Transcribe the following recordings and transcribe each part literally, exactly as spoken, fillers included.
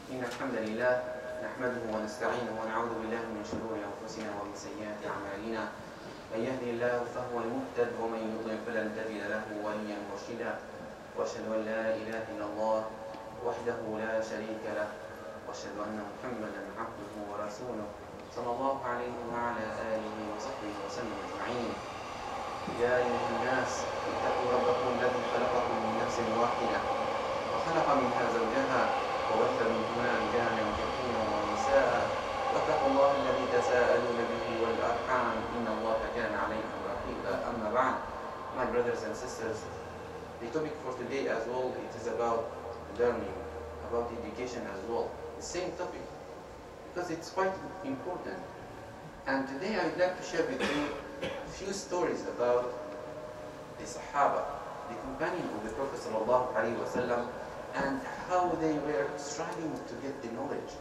إن الحمد لله نحمده ونستعينه ونعوذ بالله من شرور أنفسنا ومن سيئات أعمالنا. من يهدي الله فهو المهتد ومن يضلل فلن تجد له وليا مرشدا. وأشهد أن لا إله إلا الله وحده لا شريك له وأشهد أن محمدا عبده ورسوله صلى الله عليه وعلى آله وصحبه وسلم أجمعين. يا أيها الناس اتقوا ربكم الذي خلقكم من نفس واحدة وخلق منها زوجها وبث منهما رجالا كثيرا ونساء واتقوا الله الذي تساءلون به والأرحام إن الله كان عليكم رقيبا. أما بعد, my brothers and sisters, the topic for today as well, it is about learning, about education as well. The same topic, because it's quite important. And today I'd like to share with you a few stories about the Sahaba, the companion of the Prophet sallallahu alaihi wasallam, and how they were striving to get the knowledge.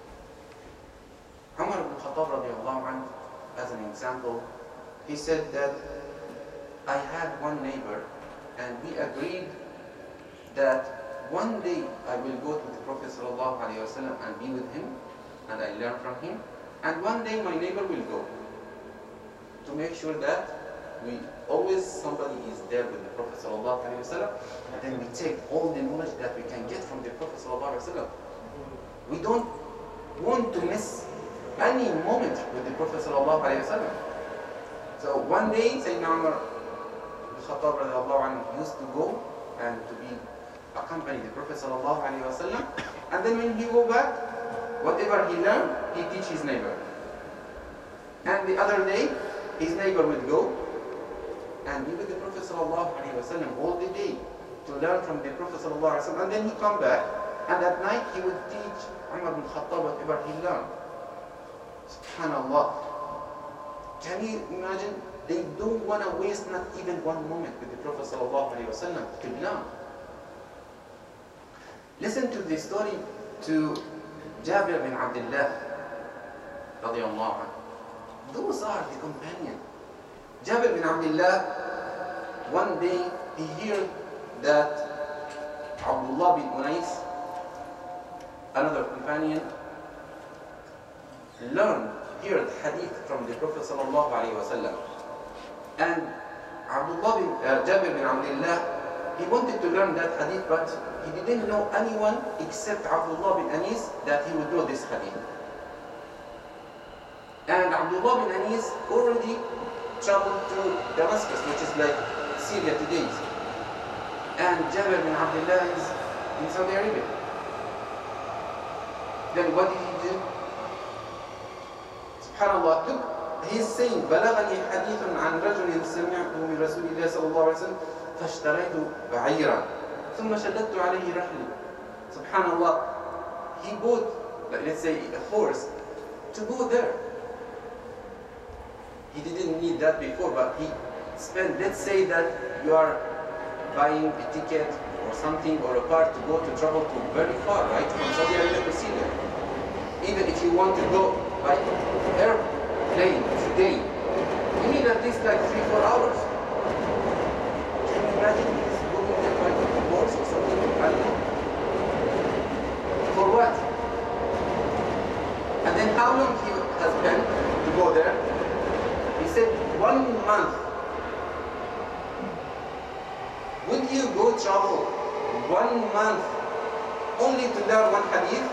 Umar ibn Khattab radiallahu anhu, as an example, he said that I had one neighbor and we agreed that one day I will go to the Prophet sallallahu alaihi wasallam and be with him and I learn from him, and one day my neighbor will go, to make sure that we always somebody is there with the Prophet sallallahu alaihi wasallam, and then we take all the knowledge that we can get from the Prophet sallallahu alaihi wasallam. We don't want to miss any moment with the Prophet sallallahu alaihi wasallam. So one day Sayyidina Umar ibn Khattab radiallahu anhu used to go and to be accompany the Prophet sallallahu alaihi wasallam, and then when he go back, whatever he learned, he teach his neighbor. And the other day, his neighbor would go and be with the Prophet sallallahu alaihi wasallam all the day to learn from the Prophet sallallahu alaihi wasallam, and then he come back, and at night he would teach Umar ibn Khattab whatever he learned. Subhanallah. Can you imagine? They don't want to waste not even one moment with the Prophet sallallahu alaihi wasallam to learn. Listen to the story to Jabir bin Abdullah radiallahu anhu. Those are the companions. Jabir bin Abdullah, one day he heard that Abdullah bin Unais, another companion, learned, heard hadith from the Prophet sallallahu alaihi wasallam. And Abdullah bin, uh, Jabir bin Abdullah, he wanted to learn that hadith, but he didn't know anyone except Abdullah bin Anis that he would know this hadith. And Abdullah bin Anis already traveled to Damascus, which is like Syria today. And Jabir bin Abdullah is in Saudi Arabia. Then what did he do? Subhanallah, look, he's saying, بلغني حديث عن رجل سمعته من رسول الله صلى الله عليه وسلم فاشتريت بعيرا ثم شددت عليه رحلي. Subhanallah, he bought, let's say, a horse to go there. He didn't need that before, but he spent, let's say that you are buying a ticket or something or a car to go to travel to very far, right? From Saudi Arabia to Syria. Even if you want to go by airplane today, you need at least like three, four hours. Can you imagine this going there by a horse or something? I don't know. For what? And then how long he has spent to go there? He said one month. Would you go travel one month only to learn one hadith?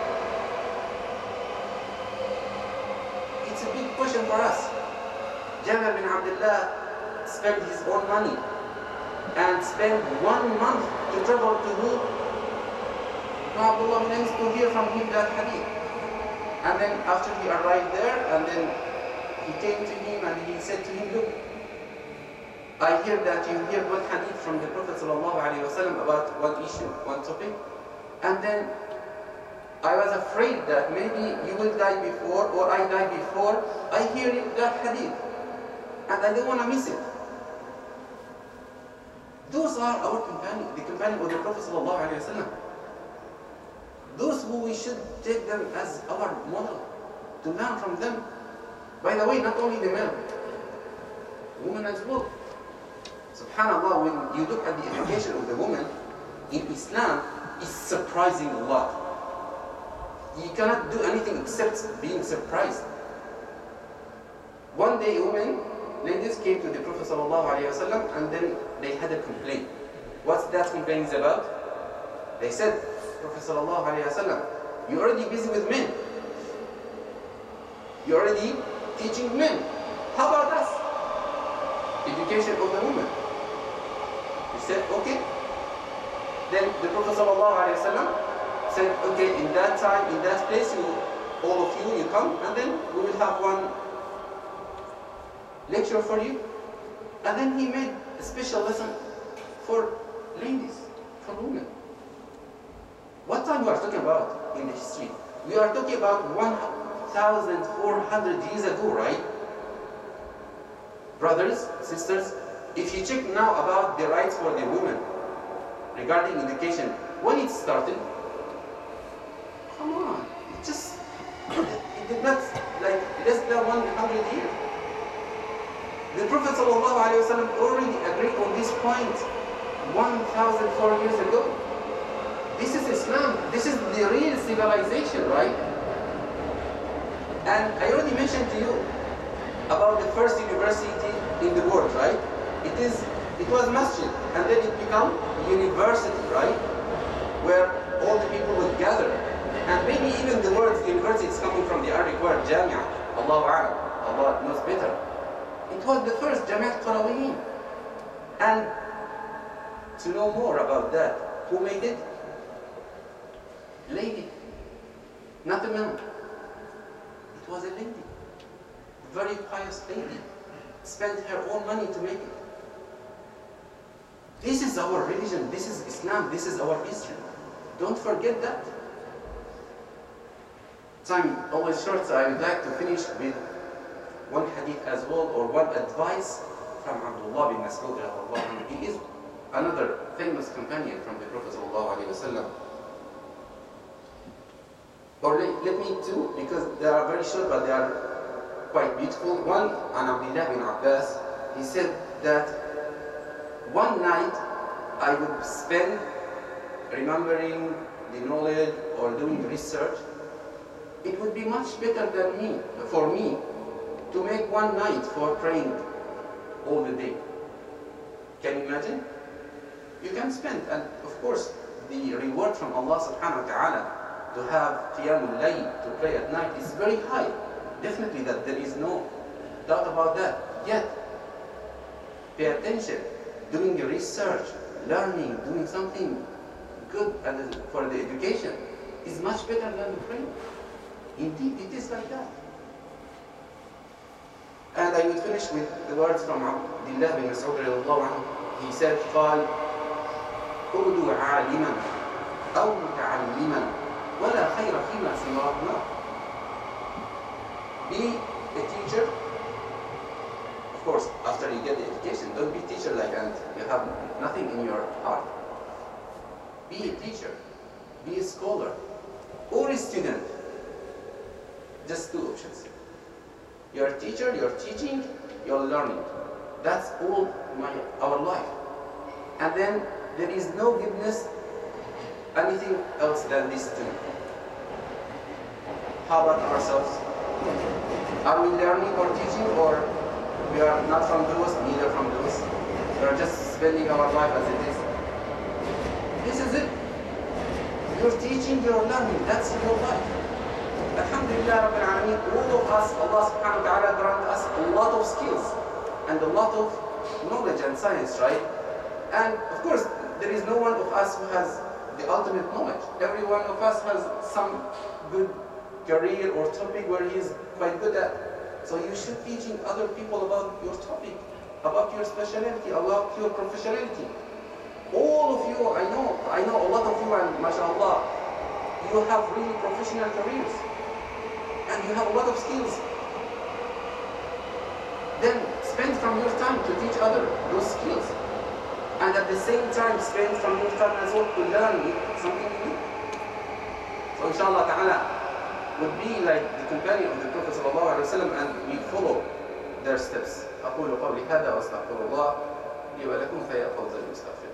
It's a big question for us. Jabir bin Abdullah spent his own money and spent one month to travel to who? To Abdullah bin Anis to hear from him that hadith. And then after he arrived there, and then he came to him and he said to him, look, I hear that you hear one hadith from the Prophet sallallahu alaihi wasallam about one issue, one topic, and then I was afraid that maybe you will die before or I die before I hear that hadith, and I don't want to miss it. Those are our companions, the companions of the Prophet sallallahu alaihi wasallam. Those who we should take them as our model, to learn from them. By the way, not only the men, women as well. Subhanallah, when you look at the education of the woman in Islam, it's surprising a lot. You cannot do anything except being surprised. One day, women, ladies came to the Prophet ﷺ and then they had a complaint. What's that complaint is about? They said, Prophet ﷺ, you're already busy with men. You're already teaching men. How about us? Education of the woman. He said, okay. Then the Prophet ﷺ said, okay, in that time, in that place, you, all of you, you come, and then we will have one lecture for you. And then he made a special lesson for ladies, for women. What time we are talking about in the history? We are talking about one thousand four hundred years ago, right? Brothers, sisters, if you check now about the rights for the women regarding education, when it started, come on, it just, it did not, like, less than one hundred years. The Prophet ﷺ already agreed on this point one thousand four years ago. This is Islam. This is the real civilization, right? And I already mentioned to you about the first university in the world, right? It is, it was masjid, and then it became university, right? Where all the people would gather. And maybe even the word university is coming from the Arabic word jamia. Allahu a'lam. Allah knows better. It was the first Jamiat Qarawiyyin. And to know more about that, who made it? Lady, not a man. It was a lady, a very pious lady, spent her own money to make it. This is our religion, this is Islam, this is our history. Don't forget that. Time always short, so I would like to finish with one hadith as well, or one advice from Abdullah bin Mas'ud. He is another famous companion from the Prophet ﷺ. Or let, let me two, because they are very short, but they are quite beautiful. One, an Abdullah bin Abbas, he said that one night I would spend remembering the knowledge or doing research. It would be much better than me, for me, to make one night for praying all the day. Can you imagine? You can spend, and of course, the reward from Allah subhanahu wa ta'ala to have qiyamul layl, to pray at night, is very high. Definitely that there is no doubt about that. Yet, pay attention, doing the research, learning, doing something good for the education is much better than the praying. Indeed, it is like that. And I will finish with the words from Abdullah bin Mas'ud radiyallahu anhu. He said, قال أُرْدُوا عَالِمًا أَوْ مُتَعَلِّمًا وَلَا خَيْرَ فِيمَا سِوَاهُمَا. Be a teacher. Of course, after you get the education, don't be a teacher like and you have nothing in your heart. Be a teacher, be a scholar, or a student. Just two options. You're a teacher, you're teaching, you're learning. That's all my, our life. And then there is no goodness, anything else than these two. How about ourselves? Are we learning or teaching, or we are not from those, neither from those? We are just spending our life as it is. This is it. You're teaching, you're learning. That's your life. Alhamdulillah Rabbil Alameen, all of us, Allah subhanahu wa ta'ala grant us a lot of skills and a lot of knowledge and science, right? And of course, there is no one of us who has the ultimate knowledge. Every one of us has some good career or topic where he is quite good at. So you should teaching other people about your topic, about your specialty, about your professionality. All of you, I know, I know a lot of you, and mashallah, you have really professional careers. And you have a lot of skills. Then spend from your time to teach others those skills. And at the same time, spend from your time as well to learn something new. So inshallah ta'ala would be like the companion of the Prophet sallallahu alaihi wasallam, and we follow their steps. أقول قولي هذا وأستغفر الله لي ولكم فيا فوز المستغفر.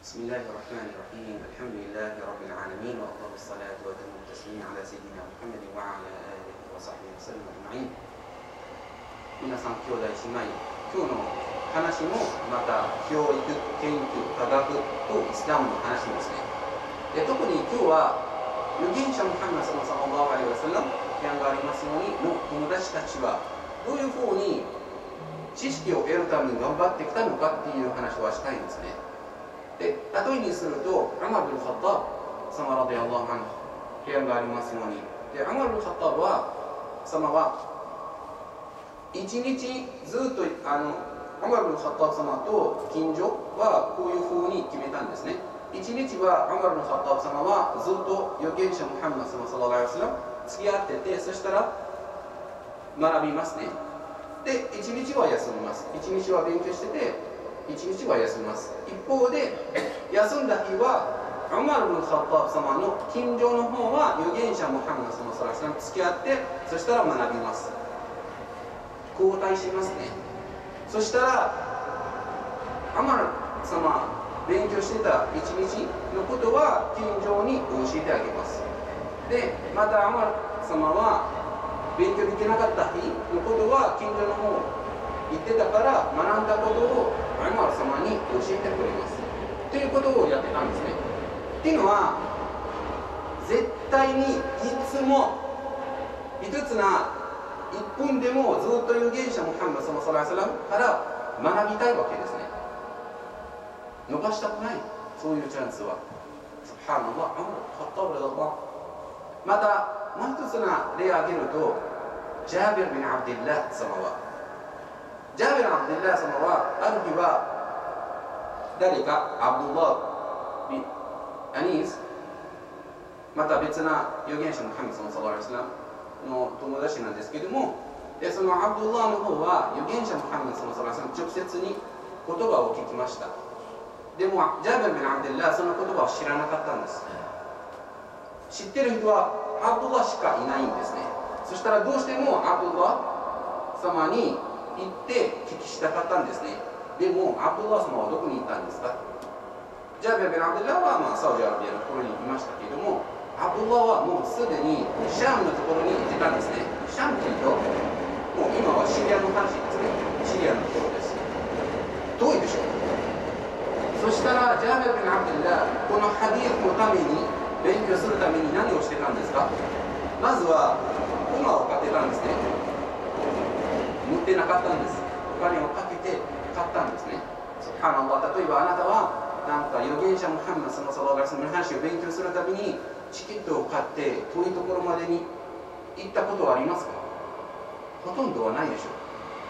بسم الله الرحمن الرحيم الحمد لله رب العالمين وأفضل الصلاة وأتم التسليم على سيدنا محمد وعلى آله وصحبه وسلم أجمعين。皆さん兄弟姉妹、今日の話もまた教育、研究、科学とイスラムの話ですね。で特に今日は預言者ムハンマドサララーアレイワサラム批判がありますようにの友達たちはどういうふうに知識を得るために頑張ってきたのかっていう話をしたいんですね。で例えにするとウマル・ル・ハッタブ様ラディアラーアン批判がありますようにでウマル・ル・ハッタブは様は一日ずっとあのウマル・ル・ハッタブ様と近所はこういうふうに決めたんですね。一日はウマル・ル・ハッタブ様はずっと預言者ムハンマドサララーアレイワサラム付き合ってて、そしたら学びますね。で一日は休みます。一日は勉強してて一日は休みます。一方で休んだ日はウマル・ル・ハッタブ様の近所の方は預言者ムハンマドサララーアレイワサラム付き合って、そしたら学びます。交代しますね。そしたらウマル様勉強してた一日のことは近所に教えてあげます。でまたウマル様は勉強できなかった日のことは近所の方行ってたから学んだことをウマル様に教えてくれますということをやってたんですね。っていうのは絶対にいつも一つないっぷんでもずっと預言者ムハンマドサララーアレイワサラムから学びたいわけですね。伸ばしたくないそういうチャンスはスブハナラ、ウマル・ハッタブラダラ。またもう一つの例を挙げるとジャービル・ビン・アブディッラ様はジャービル・アブディッラ様はある日は誰かアブドゥラー・ビン・アニースまた別な預言者ムハンマドサララーアレイワサラムの友達なんですけども、でそのアブドゥラーの方は預言者ムハンマドサララーアレイワサラム直接に言葉を聞きました。でもジャービル・ビン・アブディッラその言葉を知らなかったんです。知ってる人はアブドゥラしかいないんですね。そしたらどうしてもアブドゥラ様に行って聞きしたかったんですね。でもアブドゥラ様はどこに行ったんですか。ジャービル・ビン・アブディッラは、まあ、サウジアラビアのところに行きましたけれども、アブドゥラはもうすでにシャムのところに行ってたんですね。シャムというともう今はシリアの話ですね。シリアのところです。遠いでしょう。そしたらジャービル・ビン・アブディッラこのハディースのために勉強するために何をしてたんですか。まずは馬を買ってたんですね。持ってなかったんです。お金をかけて買ったんですね。スブハナラ、例えばあなたはなんか預言者ムハンマドサララーアレイワサラムの話を勉強するためにチケットを買って遠いところまでに行ったことはありますか。ほとんどはないでしょう。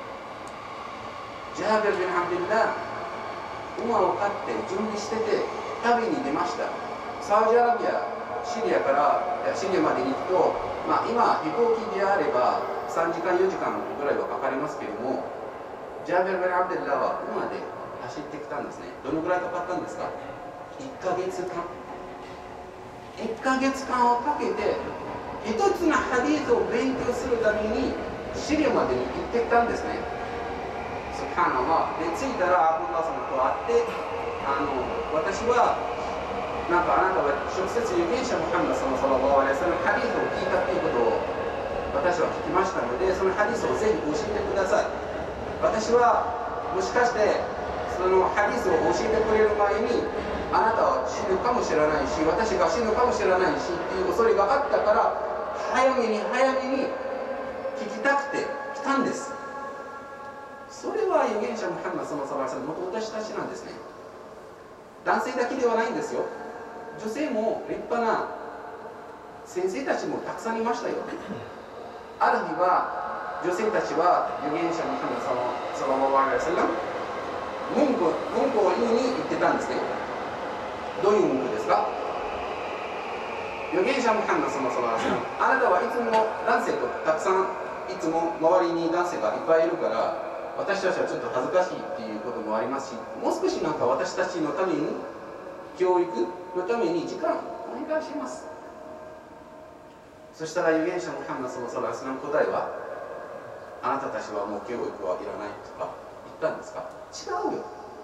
ジャービル・ビン・アブディッラ馬を買って準備してて旅に出ました。サウジアラビア、シリアからシリアまでに行くと、まあ、今飛行機であればさんじかんよじかんぐらいはかかりますけれども、ジャービル・ビン・アブディッラは馬で走ってきたんですね。どのぐらいかかったんですか。いっかげつかんいっかげつかんをかけて一つのハディースを勉強するためにシリアまでに行ってきたんですね。スブハナラで着いたらアブドゥラ様と会って、あの私はなんかあなたは直接預言者ムハンマドサララーアレイワサラムのハディースを聞いたということを私は聞きましたので、そのハディースをぜひ教えてください。私はもしかしてそのハディースを教えてくれる前にあなたは死ぬかもしれないし、私が死ぬかもしれないしっていう恐れがあったから早めに早めに聞きたくて来たんです。それは預言者ムハンマドサララーアレイワサラムの私たちなんですね。男性だけではないんですよ。女性も立派な先生たちもたくさんいましたよ。ある日は女性たちは預言者ムハンマドサララーアレイワサラム文句文句を言いに行ってたんですね。どういう文句ですか。預言者ムハンマドサララーアレイワサラム、あなたはいつも男性とたくさんいつも周りに男性がいっぱいいるから私たちはちょっと恥ずかしいっていうこともありますし、もう少しなんか私たちのために教育のために時間お願いします。そしたら預言者ムハンマドサララーアレイワサラムの答えは、あなたたちはもう教育はいらないとか言ったんですか。違うよ。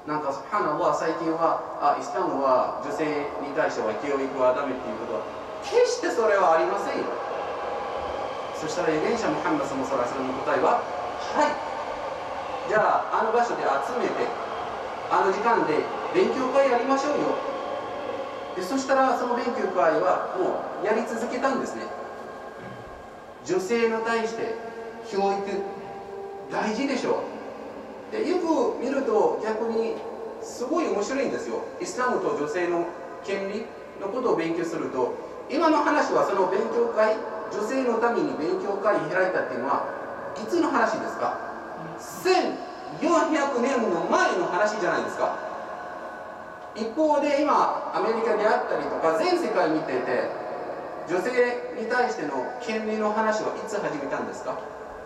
なんかスブハナアラー最近はあイスラムは女性に対しては教育はダメっていうことは決してそれはありませんよ。そしたら預言者ムハンマドサラサラの答えははい、じゃああの場所で集めてあの時間で勉強会やりましょうよ。でそしたらその勉強会はもうやり続けたんですね。女性に対して教育大事でしょう。でよく見ると逆にすごい面白いんですよ。イスラムと女性の権利のことを勉強すると、今の話はその勉強会、女性のために勉強会開いたっていうのはいつの話ですか？せんよんひゃくねんの前の話じゃないですか。一方で今アメリカであったりとか全世界見てて、女性に対しての権利の話はいつ始めたんですか？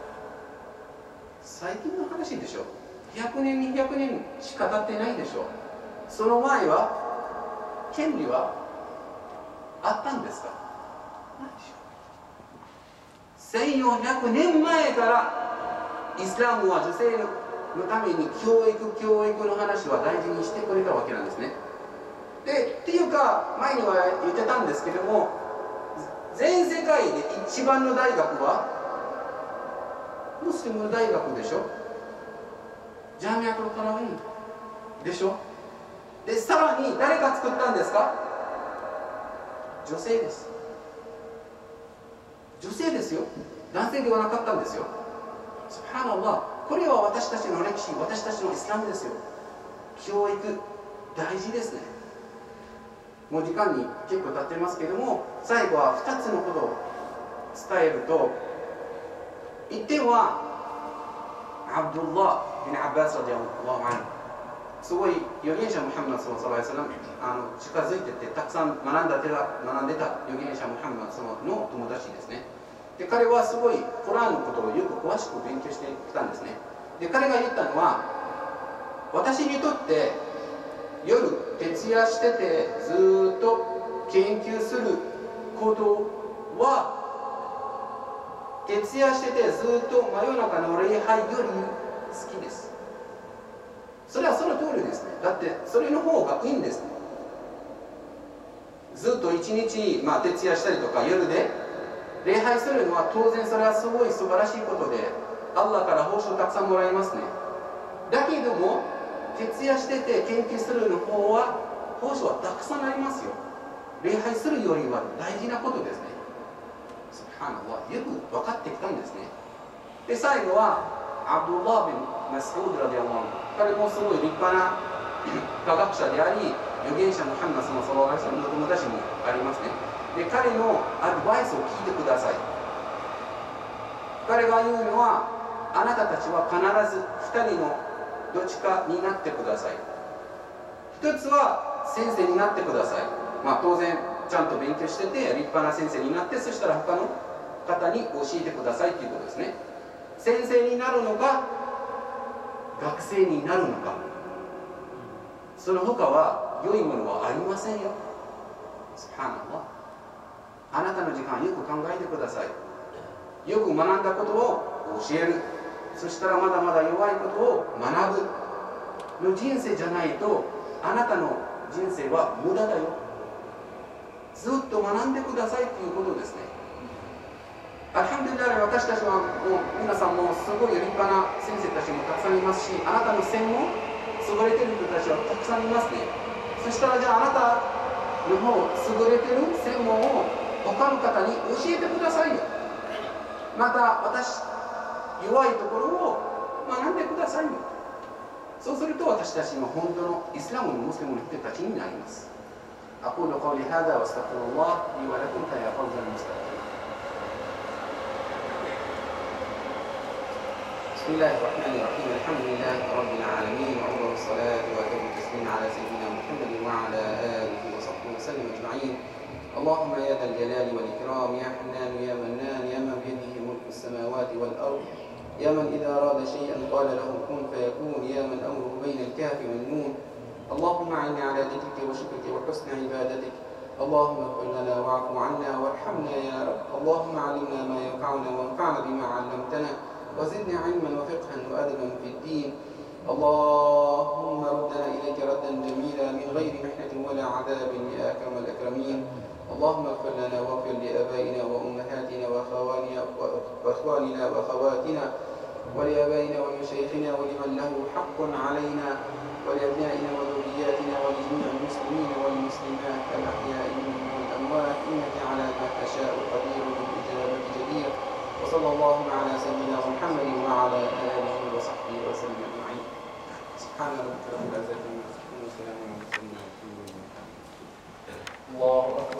最近の話でしょ。ひゃくねんにひゃくねんしか経ってないでしょ。その前は権利はあったんですか？ないでしょ。せんよんひゃくねんまえからイスラムは女性のために教育教育の話は大事にしてくれたわけなんですね。でっていうか前には言ってたんですけども、全世界で一番の大学はムスリム大学でしょ。ジャミアトルカラウィンでしょ。でさらに誰が作ったんですか？女性です。女性ですよ。男性ではなかったんですよ。スブハナアラー、これは私たちの歴史、私たちのイスラムですよ。教育大事ですね。もう時間に結構経ってますけども、最後はふたつのことを伝えると、一点はアブドゥラービンアッバスラディアランすごい預言者ムハンマドサラサラあの近づいててたくさん学んだてら学んでた預言者ムハンマドの友達ですね。で彼はすごいコラーンのことをよく詳しく勉強してきたんですね。で彼が言ったのは、私にとって夜徹夜しててずっと研究することは、徹夜しててずっと真夜中の礼拝より好きです。それはその通りですね。だってそれの方がいいんですね。ずっと一日、まあ、徹夜したりとか夜で礼拝するのは当然それはすごい素晴らしいことで、アッラーから報酬たくさんもらえますね。だけども徹夜してて研究するの方は報酬はたくさんありますよ。礼拝するよりは大事なことですね。スブハナアラー、よく分かってきたんですね。で最後はアブドゥラービン・マスウードラディアラン、彼もすごい立派な科学者であり、預言者ムハンマドサラサラの友達もありますね。で彼のアドバイスを聞いてください。彼が言うのは、あなたたちは必ずふたりのどっちかになってください。一つは先生になってください。まあ当然ちゃんと勉強してて立派な先生になって、そしたら他の方に教えてくださいっていうことですね。先生になるのか学生になるのか、その他は良いものはありませんよ。スブハナアラー、あなたの時間よく考えてください。よく学んだことを教える。そしたらまだまだ弱いことを学ぶの人生じゃないと、あなたの人生は無駄だよ。ずっと学んでくださいということですね。アルハムドリラ、私たちはもう皆さんもすごい立派な先生たちもたくさんいますし、あなたの専門優れてる人たちはたくさんいますね。そしたらじゃああなたの方優れてる専門を他の方に教えてくださいよ。また私弱いところを学んでくださいよ。そうすると私たちの本当のイスラムのムスリムの人たちになります。أقول قولي هذا واستغفر الله لي ولكم فيا فوز المستقيم. بسم الله الرحمن الرحيم. الحمد لله رب العالمين، وأفضل الصلاة وأتم التسليم على سيدنا محمد وعلى آله وصحبه وسلم أجمعين. اللهم يا ذا الجلال والإكرام، يا حنان يا منان، يا من بيده ملك السماوات والأرض، يا من إذا أراد شيئا قال له كن فيكون، يا من أمره بين الكاف والنون. اللهم أعني على ذكرك وشكرك وحسن عبادتك. اللهم اغفر لنا واعف عنا وارحمنا يا رب. اللهم علمنا ما ينفعنا وانفعنا بما علمتنا، وزدنا علما وفقها وأدبا في الدين. اللهم ردنا إليك ردا جميلا من غير محنة ولا عذاب يا أكرم الأكرمين. اللهم اغفر لنا واغفر لآبائنا وأمهاتنا وأخواننا وأخواننا وأخواتنا ولآبائنا ولمشايخنا ولمن له حق علينا ولأبنائنا وذرياتنا ولجميع المسلمين والمسلمات الأحياء منهم والأموات إنك على ما تشاء قدير بالإجابة جدير. وصلى الله على سيدنا محمد وعلى آله وصحبه وسلم أجمعين. سبحان ربك رب العزة عما يصفون وسلام على المرسلين. الله أكبر.